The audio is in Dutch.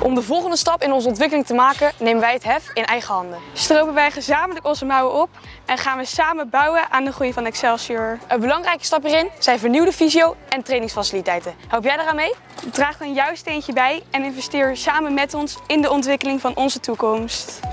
Om de volgende stap in onze ontwikkeling te maken, nemen wij het hef in eigen handen. Stropen wij gezamenlijk onze mouwen op en gaan we samen bouwen aan de groei van Excelsior. Een belangrijke stap hierin zijn vernieuwde fysio- en trainingsfaciliteiten. Help jij daaraan mee? Draag dan jouw steentje bij en investeer samen met ons in de ontwikkeling van onze toekomst.